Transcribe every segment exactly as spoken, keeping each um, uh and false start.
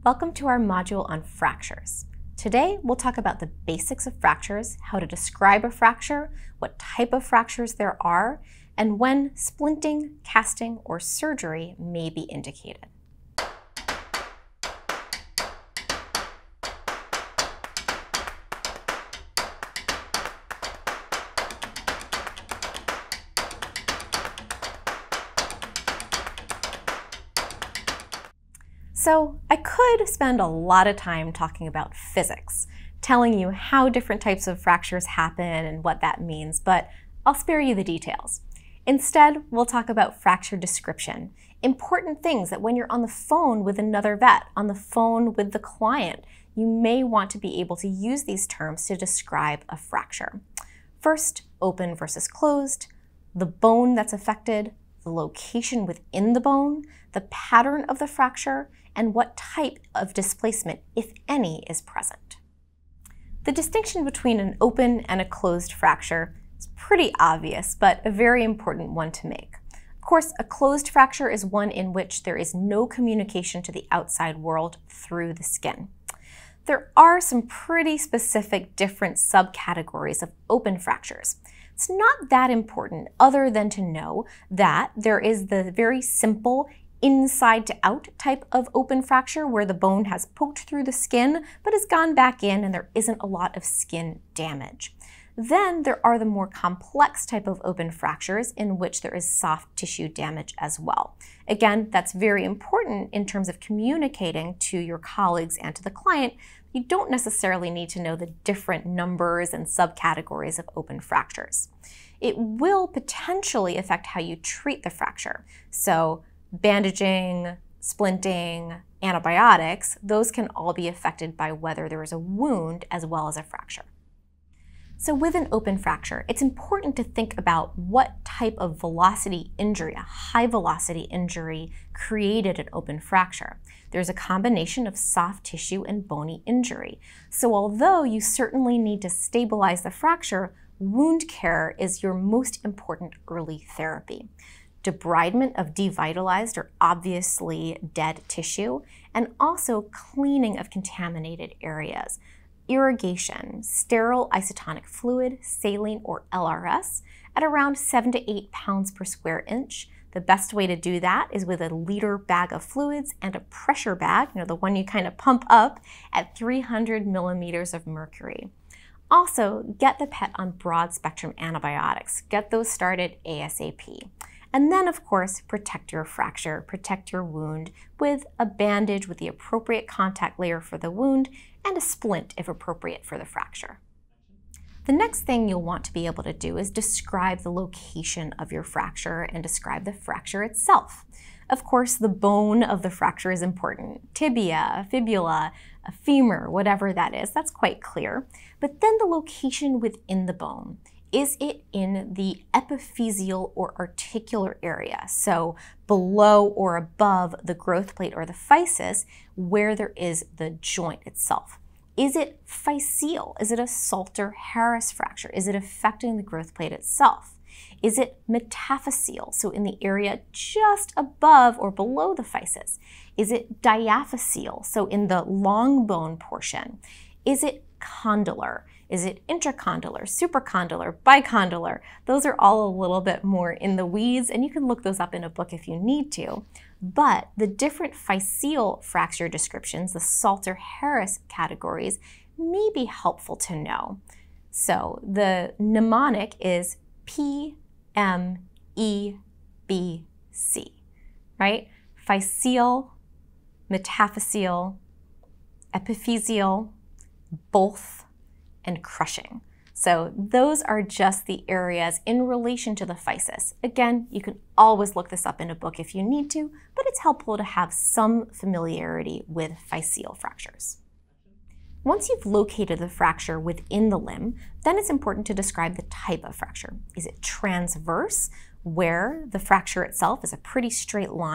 Welcome to our module on fractures. Today, we'll talk about the basics of fractures, how to describe a fracture, what type of fractures there are, and when splinting, casting, or surgery may be indicated. So I could spend a lot of time talking about physics, telling you how different types of fractures happen and what that means, but I'll spare you the details. Instead, we'll talk about fracture description, important things that when you're on the phone with another vet, on the phone with the client, you may want to be able to use these terms to describe a fracture. First, open versus closed, the bone that's affected, the location within the bone, the pattern of the fracture, and what type of displacement, if any, is present. The distinction between an open and a closed fracture is pretty obvious, but a very important one to make. Of course, a closed fracture is one in which there is no communication to the outside world through the skin. There are some pretty specific different subcategories of open fractures. It's not that important other than to know that there is the very simple inside to out type of open fracture where the bone has poked through the skin but has gone back in and there isn't a lot of skin damage. Then there are the more complex type of open fractures in which there is soft tissue damage as well. Again, that's very important in terms of communicating to your colleagues and to the client. You don't necessarily need to know the different numbers and subcategories of open fractures. It will potentially affect how you treat the fracture. So bandaging, splinting, antibiotics, those can all be affected by whether there is a wound as well as a fracture. So with an open fracture, it's important to think about what type of velocity injury, a high velocity injury, created an open fracture. There's a combination of soft tissue and bony injury. So although you certainly need to stabilize the fracture, wound care is your most important early therapy. Debridement of devitalized or obviously dead tissue, and also cleaning of contaminated areas. Irrigation, sterile isotonic fluid, saline or L R S, at around seven to eight pounds per square inch. The best way to do that is with a liter bag of fluids and a pressure bag, you know, the one you kind of pump up, at three hundred millimeters of mercury. Also, get the pet on broad spectrum antibiotics. Get those started ASAP. And then, of course, protect your fracture, protect your wound with a bandage with the appropriate contact layer for the wound and a splint if appropriate for the fracture. The next thing you'll want to be able to do is describe the location of your fracture and describe the fracture itself. Of course, the bone of the fracture is important. Tibia, fibula, a femur, whatever that is, that's quite clear. But then the location within the bone. Is it in the epiphyseal or articular area, so below or above the growth plate or the physis, where there is the joint itself? Is it physeal? Is it a Salter-Harris fracture? Is it affecting the growth plate itself? Is it metaphyseal, so in the area just above or below the physis? Is it diaphyseal, so in the long bone portion? Is it condylar? Is it intracondylar, supracondylar, bicondylar? Those are all a little bit more in the weeds, and you can look those up in a book if you need to. But the different physeal fracture descriptions, the Salter-Harris categories, may be helpful to know. So the mnemonic is P M E B C, right? Physeal, metaphyseal, epiphyseal, both, and crushing. So those are just the areas in relation to the physis. Again, you can always look this up in a book if you need to, but it's helpful to have some familiarity with physeal fractures. Once you've located the fracture within the limb, then it's important to describe the type of fracture. Is it transverse, where the fracture itself is a pretty straight line?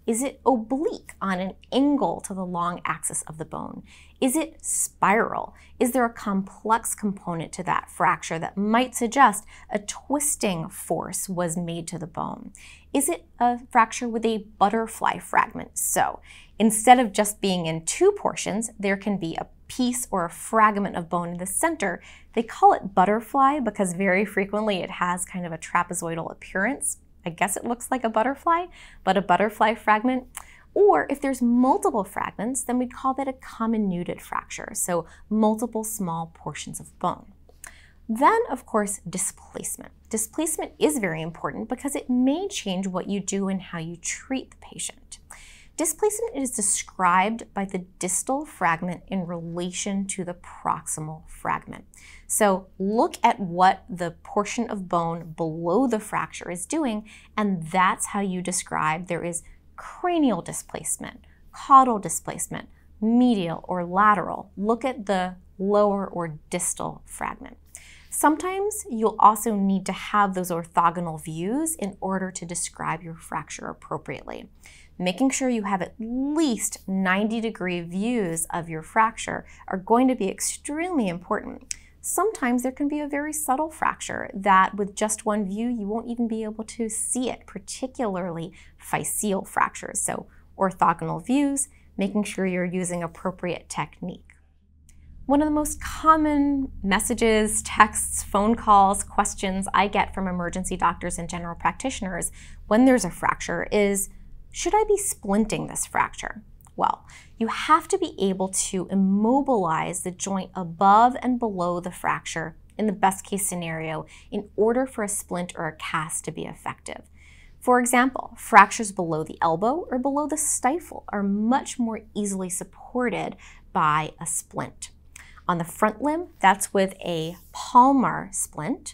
Is it oblique on an angle to the long axis of the bone? Is it spiral? Is there a complex component to that fracture that might suggest a twisting force was made to the bone? Is it a fracture with a butterfly fragment? So instead of just being in two portions, there can be a piece or a fragment of bone in the center. They call it butterfly because very frequently it has kind of a trapezoidal appearance. I guess it looks like a butterfly, but a butterfly fragment. Or if there's multiple fragments, then we'd call that a comminuted fracture, so multiple small portions of bone. Then, of course, displacement. Displacement is very important because it may change what you do and how you treat the patient. Displacement is described by the distal fragment in relation to the proximal fragment. So look at what the portion of bone below the fracture is doing, and that's how you describe there is cranial displacement, caudal displacement, medial or lateral. Look at the lower or distal fragment. Sometimes you'll also need to have those orthogonal views in order to describe your fracture appropriately. Making sure you have at least ninety degree views of your fracture are going to be extremely important. Sometimes there can be a very subtle fracture that with just one view you won't even be able to see it, particularly Physeal fractures. So orthogonal views, making sure you're using appropriate technique. One of the most common messages, texts, phone calls, questions I get from emergency doctors and general practitioners when there's a fracture is, should I be splinting this fracture? Well, you have to be able to immobilize the joint above and below the fracture in the best case scenario in order for a splint or a cast to be effective. For example, fractures below the elbow or below the stifle are much more easily supported by a splint. On the front limb, that's with a palmar splint.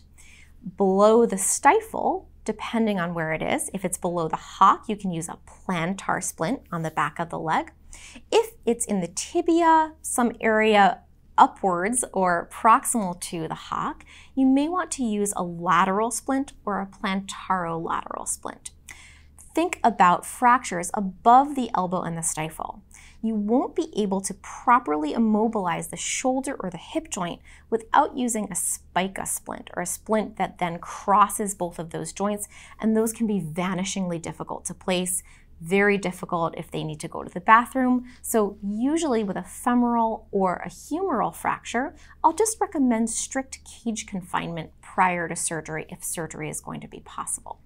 Below the stifle, depending on where it is, if it's below the hock, you can use a plantar splint on the back of the leg. If it's in the tibia, some area upwards or proximal to the hock, you may want to use a lateral splint or a plantarolateral splint. Think about fractures above the elbow and the stifle. You won't be able to properly immobilize the shoulder or the hip joint without using a spica splint or a splint that then crosses both of those joints, and those can be vanishingly difficult to place, very difficult if they need to go to the bathroom. So usually with a femoral or a humeral fracture, I'll just recommend strict cage confinement prior to surgery if surgery is going to be possible.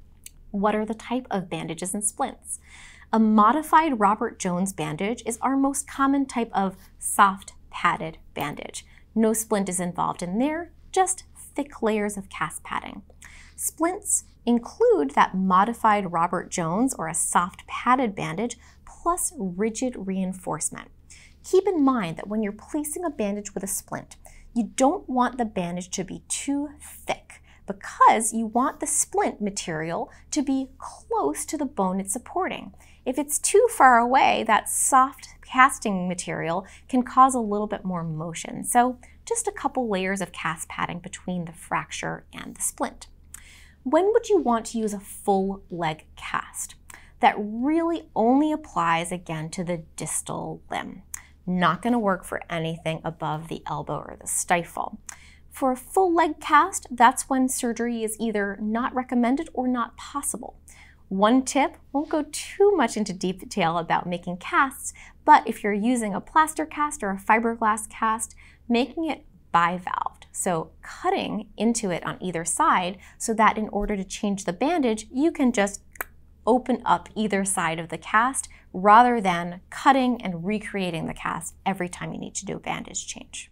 What are the type of bandages and splints? A modified Robert Jones bandage is our most common type of soft padded bandage. No splint is involved in there, just thick layers of cast padding. Splints include that modified Robert Jones or a soft padded bandage plus rigid reinforcement. Keep in mind that when you're placing a bandage with a splint, you don't want the bandage to be too thick because you want the splint material to be close to the bone it's supporting. If it's too far away, that soft casting material can cause a little bit more motion. So just a couple layers of cast padding between the fracture and the splint. When would you want to use a full leg cast? That really only applies again to the distal limb. Not going to work for anything above the elbow or the stifle. For a full leg cast, that's when surgery is either not recommended or not possible. One tip, won't go too much into detail about making casts, but if you're using a plaster cast or a fiberglass cast, making it bivalved. So cutting into it on either side so that in order to change the bandage, you can just open up either side of the cast rather than cutting and recreating the cast every time you need to do a bandage change.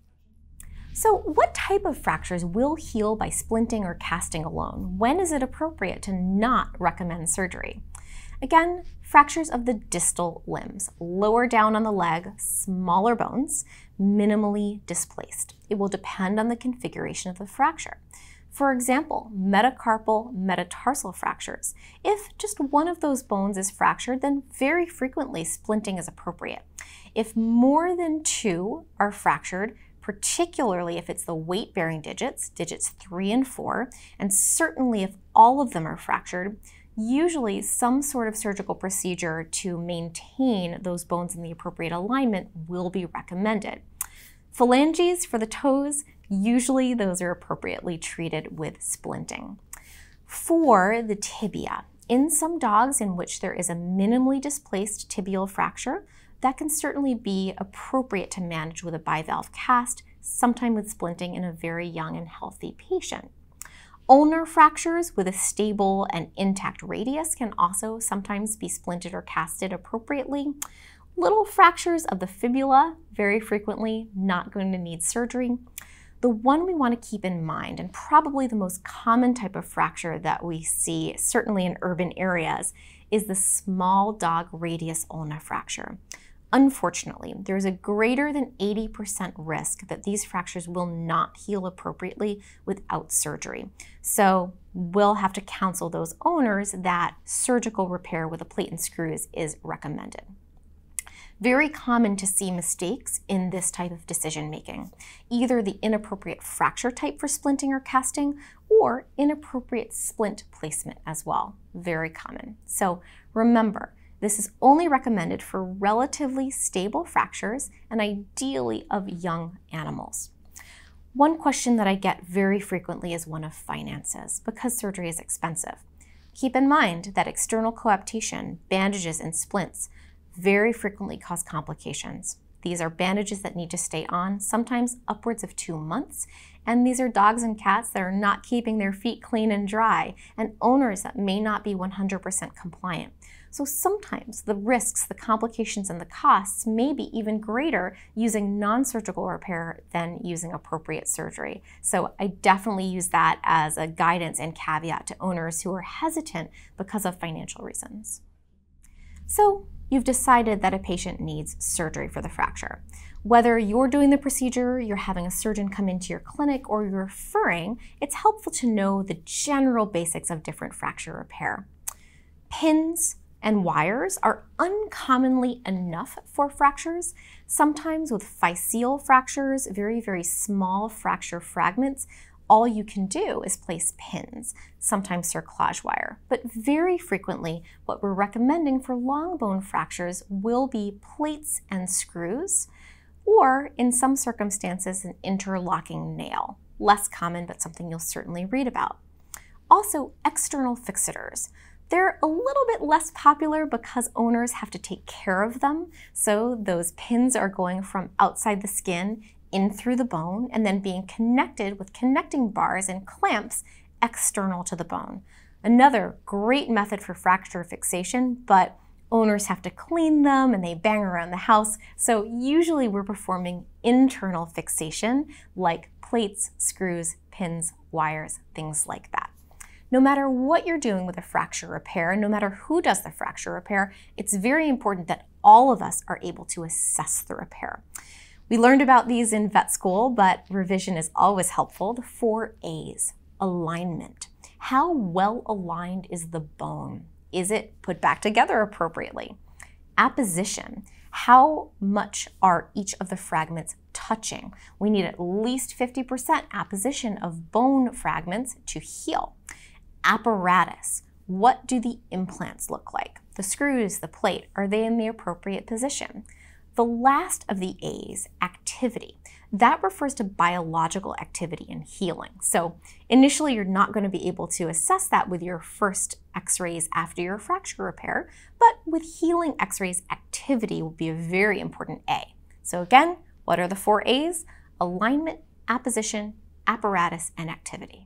So what type of fractures will heal by splinting or casting alone? When is it appropriate to not recommend surgery? Again, fractures of the distal limbs, lower down on the leg, smaller bones, minimally displaced. It will depend on the configuration of the fracture. For example, metacarpal metatarsal fractures. If just one of those bones is fractured, then very frequently splinting is appropriate. If more than two are fractured, particularly if it's the weight-bearing digits, digits three and four, and certainly if all of them are fractured, usually some sort of surgical procedure to maintain those bones in the appropriate alignment will be recommended. Phalanges for the toes, usually those are appropriately treated with splinting. For the tibia, in some dogs in which there is a minimally displaced tibial fracture, that can certainly be appropriate to manage with a bivalve cast, sometime with splinting in a very young and healthy patient. Ulnar fractures with a stable and intact radius can also sometimes be splinted or casted appropriately. Little fractures of the fibula, very frequently not going to need surgery. The one we want to keep in mind, and probably the most common type of fracture that we see, certainly in urban areas, is the small dog radius ulna fracture. Unfortunately, there is a greater than eighty percent risk that these fractures will not heal appropriately without surgery. So we'll have to counsel those owners that surgical repair with a plate and screws is recommended. Very common to see mistakes in this type of decision making, either the inappropriate fracture type for splinting or casting or inappropriate splint placement as well. Very common. So remember, this is only recommended for relatively stable fractures and ideally of young animals. One question that I get very frequently is one of finances, because surgery is expensive. Keep in mind that external coaptation, bandages, and splints very frequently cause complications. These are bandages that need to stay on, sometimes upwards of two months, and these are dogs and cats that are not keeping their feet clean and dry, and owners that may not be one hundred percent compliant. So sometimes the risks, the complications, and the costs may be even greater using non-surgical repair than using appropriate surgery. So I definitely use that as a guidance and caveat to owners who are hesitant because of financial reasons. So you've decided that a patient needs surgery for the fracture. Whether you're doing the procedure, you're having a surgeon come into your clinic, or you're referring, it's helpful to know the general basics of different fracture repair. Pins and wires are uncommonly enough for fractures. Sometimes with Physeal fractures, very, very small fracture fragments, all you can do is place pins, sometimes cerclage wire. But very frequently, what we're recommending for long bone fractures will be plates and screws, or in some circumstances, an interlocking nail. Less common, but something you'll certainly read about. Also, external fixators. They're a little bit less popular because owners have to take care of them. So those pins are going from outside the skin in through the bone and then being connected with connecting bars and clamps external to the bone. Another great method for fracture fixation, but owners have to clean them and they bang around the house. So usually we're performing internal fixation like plates, screws, pins, wires, things like that. No matter what you're doing with a fracture repair, no matter who does the fracture repair, it's very important that all of us are able to assess the repair. We learned about these in vet school, but revision is always helpful. The four A's. Alignment. How well aligned is the bone? Is it put back together appropriately? Apposition. How much are each of the fragments touching? We need at least fifty percent apposition of bone fragments to heal. Apparatus. What do the implants look like? The screws, the plate, are they in the appropriate position? The last of the A's, activity. That refers to biological activity and healing. So initially you're not going to be able to assess that with your first x-rays after your fracture repair, but with healing x-rays, activity will be a very important A. So again, what are the four A's? Alignment, apposition, apparatus, and activity.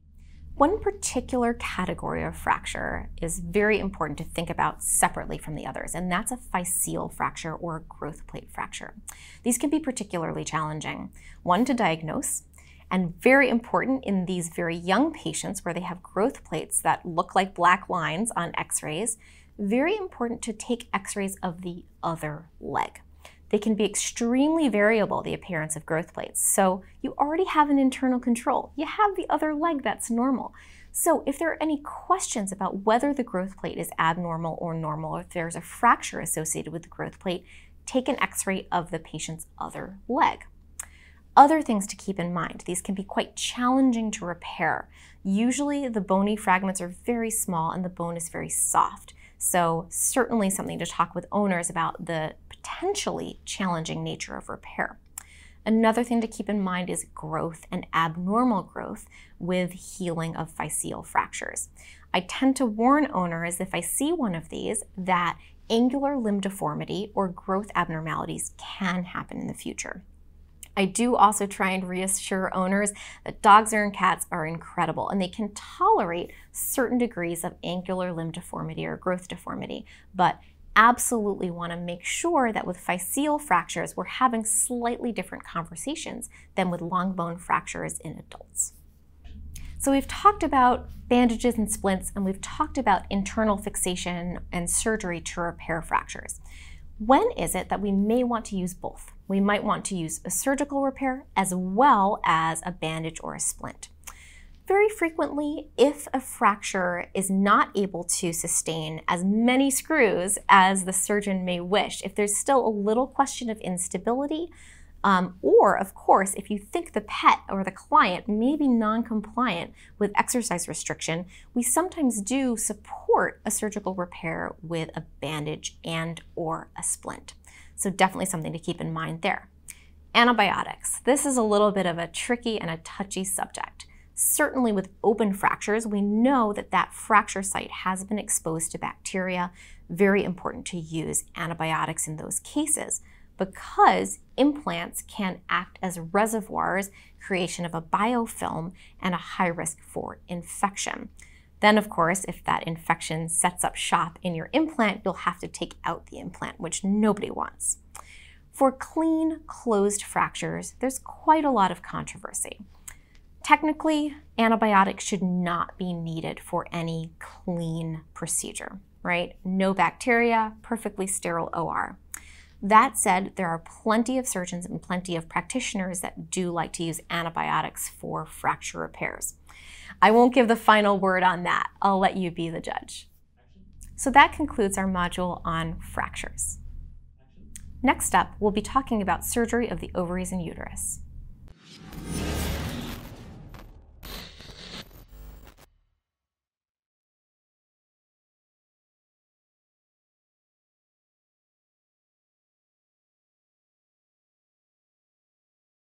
One particular category of fracture is very important to think about separately from the others, and that's a Physeal fracture or a growth plate fracture. These can be particularly challenging. One, to diagnose, and very important in these very young patients where they have growth plates that look like black lines on x-rays, very important to take x-rays of the other leg. They can be extremely variable, the appearance of growth plates. So you already have an internal control. You have the other leg that's normal. So if there are any questions about whether the growth plate is abnormal or normal, or if there's a fracture associated with the growth plate, take an x-ray of the patient's other leg. Other things to keep in mind, these can be quite challenging to repair. Usually the bony fragments are very small and the bone is very soft. So certainly something to talk with owners about the potentially challenging nature of repair. Another thing to keep in mind is growth and abnormal growth with healing of physeal fractures. I tend to warn owners if I see one of these that angular limb deformity or growth abnormalities can happen in the future. I do also try and reassure owners that dogs and cats are incredible and they can tolerate certain degrees of angular limb deformity or growth deformity, but absolutely want to make sure that with physeal fractures, we're having slightly different conversations than with long bone fractures in adults. So we've talked about bandages and splints, and we've talked about internal fixation and surgery to repair fractures. When is it that we may want to use both? We might want to use a surgical repair as well as a bandage or a splint. Very frequently, if a fracture is not able to sustain as many screws as the surgeon may wish, if there's still a little question of instability, um, or of course, if you think the pet or the client may be non-compliant with exercise restriction, we sometimes do support a surgical repair with a bandage and or a splint. So definitely something to keep in mind there. Antibiotics. This is a little bit of a tricky and a touchy subject. Certainly with open fractures, we know that that fracture site has been exposed to bacteria. Very important to use antibiotics in those cases because implants can act as reservoirs, creation of a biofilm, and a high risk for infection. Then, of course, if that infection sets up shop in your implant, you'll have to take out the implant, which nobody wants. For clean, closed fractures, there's quite a lot of controversy. Technically, antibiotics should not be needed for any clean procedure, right? No bacteria, perfectly sterile O R. That said, there are plenty of surgeons and plenty of practitioners that do like to use antibiotics for fracture repairs. I won't give the final word on that. I'll let you be the judge. So that concludes our module on fractures. Next up, we'll be talking about surgery of the ovaries and uterus.